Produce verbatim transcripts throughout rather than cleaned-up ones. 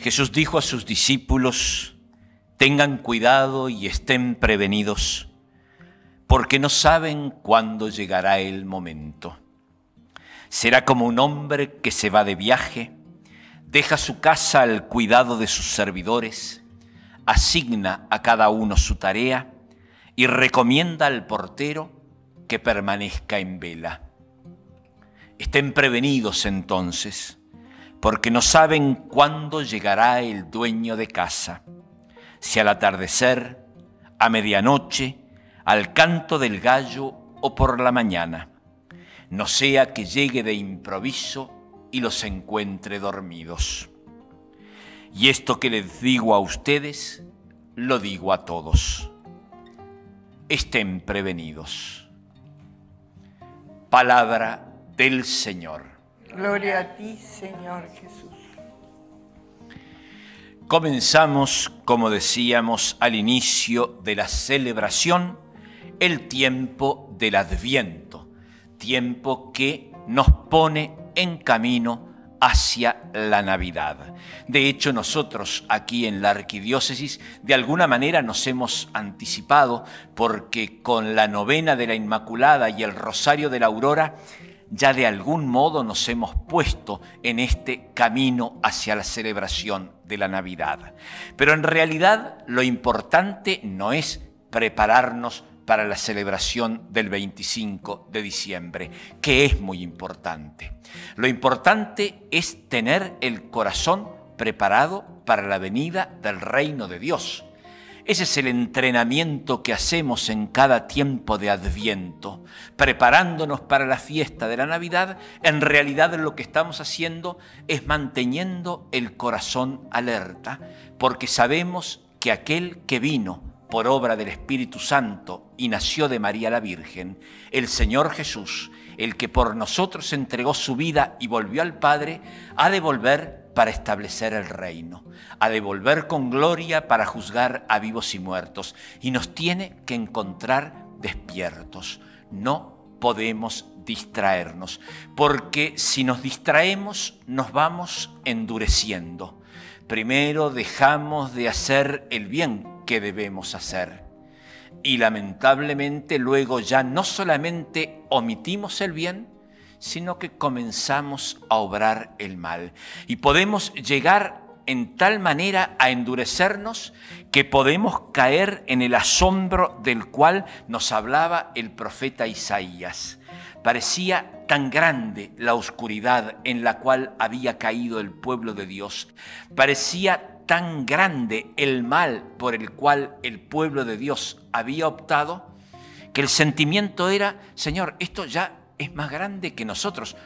Jesús dijo a sus discípulos: tengan cuidado y estén prevenidos, porque no saben cuándo llegará el momento. Será como un hombre que se va de viaje, deja su casa al cuidado de sus servidores, asigna a cada uno su tarea y recomienda al portero que permanezca en vela. Estén prevenidos entonces, porque no saben cuándo llegará el dueño de casa, si al atardecer, a medianoche, al canto del gallo o por la mañana. No sea que llegue de improviso y los encuentre dormidos. Y esto que les digo a ustedes, lo digo a todos: estén prevenidos. Palabra del Señor. Gloria a ti, Señor Jesús. Comenzamos, como decíamos al inicio de la celebración, el tiempo del Adviento, tiempo que nos pone en camino hacia la Navidad. De hecho, nosotros aquí en la Arquidiócesis de alguna manera nos hemos anticipado, porque con la novena de la Inmaculada y el Rosario de la Aurora ya de algún modo nos hemos puesto en este camino hacia la celebración de la Navidad. Pero en realidad lo importante no es prepararnos para la celebración del veinticinco de diciembre, que es muy importante. Lo importante es tener el corazón preparado para la venida del reino de Dios. Ese es el entrenamiento que hacemos en cada tiempo de Adviento, preparándonos para la fiesta de la Navidad. En realidad lo que estamos haciendo es manteniendo el corazón alerta, porque sabemos que aquel que vino por obra del Espíritu Santo y nació de María la Virgen, el Señor Jesús, el que por nosotros entregó su vida y volvió al Padre, ha de volver para establecer el reino, ha de volver con gloria para juzgar a vivos y muertos, y nos tiene que encontrar despiertos. No podemos distraernos, porque si nos distraemos nos vamos endureciendo. Primero dejamos de hacer el bien que debemos hacer, y lamentablemente luego ya no solamente omitimos el bien, sino que comenzamos a obrar el mal. Y podemos llegar en tal manera a endurecernos que podemos caer en el asombro del cual nos hablaba el profeta Isaías. Parecía tan grande la oscuridad en la cual había caído el pueblo de Dios. Parecía tan grande el mal por el cual el pueblo de Dios había optado, que el sentimiento era: Señor, esto ya es más grande que nosotros.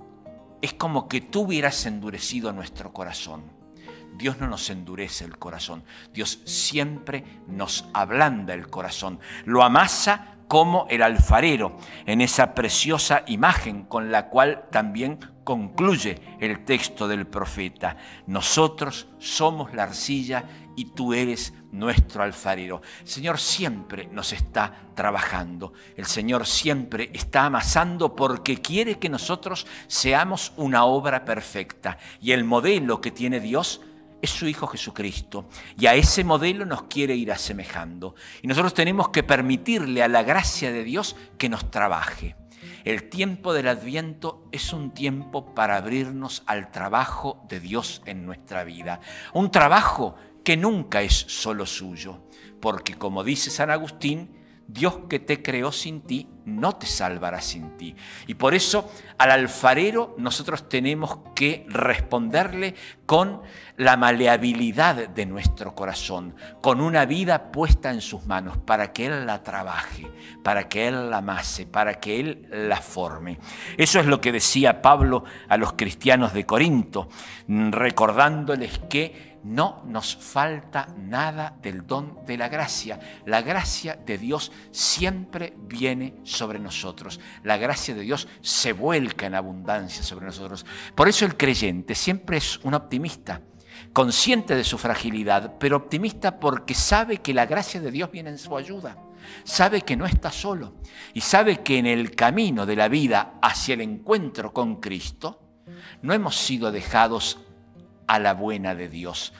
Es como que tú hubieras endurecido nuestro corazón. Dios no nos endurece el corazón. Dios siempre nos ablanda el corazón. Lo amasa como el alfarero, en esa preciosa imagen con la cual también concluye el texto del profeta. Nosotros somos la arcilla y tú eres nuestro alfarero. El Señor siempre nos está trabajando. El Señor siempre está amasando, porque quiere que nosotros seamos una obra perfecta. Y el modelo que tiene Dios es su Hijo Jesucristo, y a ese modelo nos quiere ir asemejando. Y nosotros tenemos que permitirle a la gracia de Dios que nos trabaje. El tiempo del Adviento es un tiempo para abrirnos al trabajo de Dios en nuestra vida. Un trabajo que nunca es solo suyo, porque como dice San Agustín, Dios que te creó sin ti, no te salvará sin ti. Y por eso al alfarero nosotros tenemos que responderle con la maleabilidad de nuestro corazón, con una vida puesta en sus manos para que Él la trabaje, para que Él la amase, para que Él la forme. Eso es lo que decía Pablo a los cristianos de Corinto, recordándoles que no nos falta nada del don de la gracia. La gracia de Dios siempre viene sobre nosotros. La gracia de Dios se vuelca en abundancia sobre nosotros. Por eso el creyente siempre es un optimista, consciente de su fragilidad, pero optimista porque sabe que la gracia de Dios viene en su ayuda. Sabe que no está solo y sabe que en el camino de la vida hacia el encuentro con Cristo no hemos sido dejados a la buena de Dios.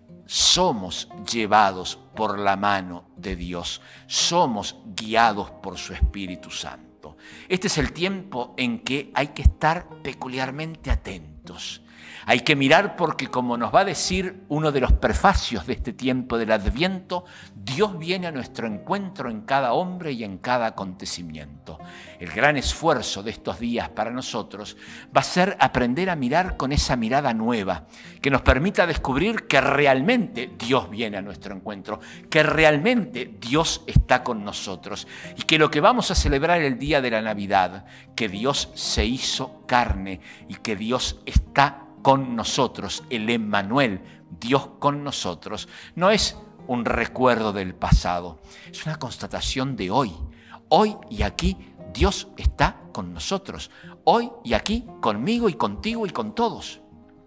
Somos llevados por la mano de Dios, somos guiados por su Espíritu Santo. Este es el tiempo en que hay que estar peculiarmente atentos. Hay que mirar porque, como nos va a decir uno de los prefacios de este tiempo del Adviento, Dios viene a nuestro encuentro en cada hombre y en cada acontecimiento. El gran esfuerzo de estos días para nosotros va a ser aprender a mirar con esa mirada nueva, que nos permita descubrir que realmente Dios viene a nuestro encuentro, que realmente Dios está con nosotros y que lo que vamos a celebrar el día de la Navidad, que Dios se hizo carne y que Dios está con nosotros, el Emmanuel, Dios con nosotros, no es un recuerdo del pasado, es una constatación de hoy. Hoy y aquí Dios está con nosotros, hoy y aquí conmigo y contigo y con todos.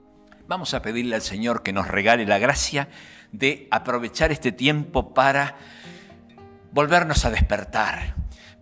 Vamos a pedirle al Señor que nos regale la gracia de aprovechar este tiempo para volvernos a despertar,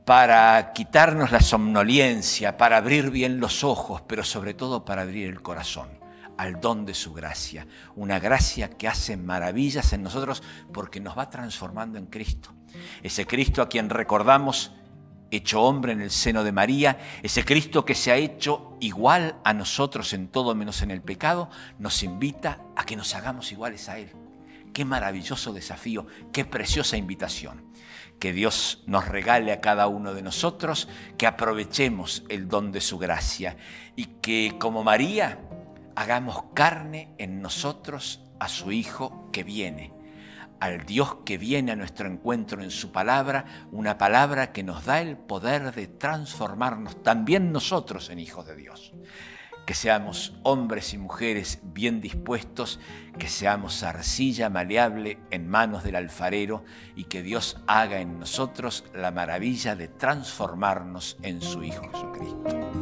para quitarnos la somnolencia, para abrir bien los ojos, pero sobre todo para abrir el corazón al don de su gracia, una gracia que hace maravillas en nosotros porque nos va transformando en Cristo. Ese Cristo a quien recordamos hecho hombre en el seno de María, ese Cristo que se ha hecho igual a nosotros en todo menos en el pecado, nos invita a que nos hagamos iguales a Él. Qué maravilloso desafío, qué preciosa invitación. Que Dios nos regale a cada uno de nosotros, que aprovechemos el don de su gracia y que, como María, hagamos carne en nosotros a su Hijo que viene, al Dios que viene a nuestro encuentro en su palabra, una palabra que nos da el poder de transformarnos también nosotros en hijos de Dios. Que seamos hombres y mujeres bien dispuestos, que seamos arcilla maleable en manos del alfarero y que Dios haga en nosotros la maravilla de transformarnos en su Hijo Jesucristo.